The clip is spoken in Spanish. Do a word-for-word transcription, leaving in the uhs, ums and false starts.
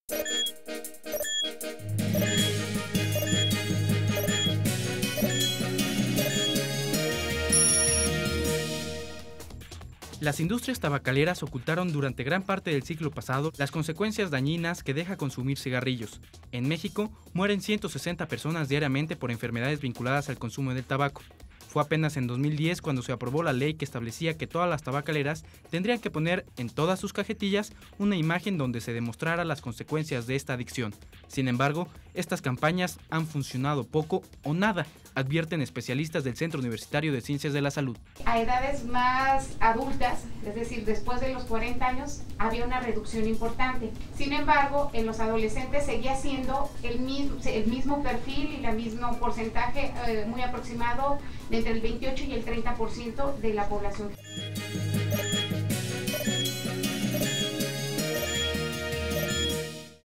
Las industrias tabacaleras ocultaron durante gran parte del siglo pasado las consecuencias dañinas que deja consumir cigarrillos. En México, mueren ciento sesenta personas diariamente por enfermedades vinculadas al consumo del tabaco. Fue apenas en dos mil diez cuando se aprobó la ley que establecía que todas las tabacaleras tendrían que poner en todas sus cajetillas una imagen donde se demostrara las consecuencias de esta adicción. Sin embargo, estas campañas han funcionado poco o nada, advierten especialistas del Centro Universitario de Ciencias de la Salud. A edades más adultas, es decir, después de los cuarenta años, había una reducción importante. Sin embargo, en los adolescentes seguía siendo el mismo, el mismo perfil y el mismo porcentaje eh, muy aproximado de entre el veintiocho y el treinta por ciento de la población.